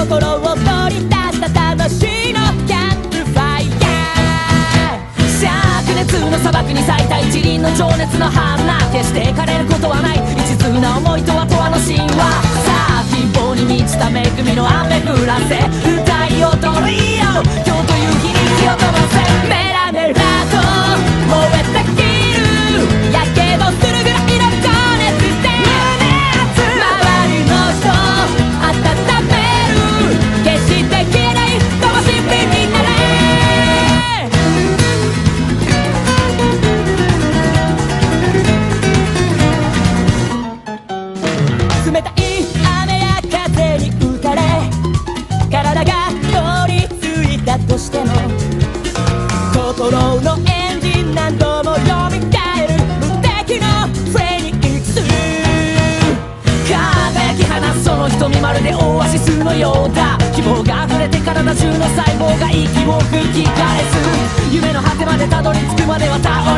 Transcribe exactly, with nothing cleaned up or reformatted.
心を取り出した魂のキャンプファイヤー。灼熱の砂漠に咲いた一輪の情熱の花、決して枯れることはない一途な思いとは永遠の神話。さあ希望に満ちた恵みの雨降らせ、歌い踊りよ今日という日に火を灯せ。メラメラと燃えたぎるやけどするぐらいの情熱で周りの人温める、決して消えない灯火になれ。冷たい雨や風に打たれ体が凍りついたとしても、心のエンジン何度も蘇る無敵のフェニックス。輝き放つその瞳まるでオアシスのようだ。希望が溢れて体中の細胞が息を吹き返す。夢の果てまでたどり着くまでは倒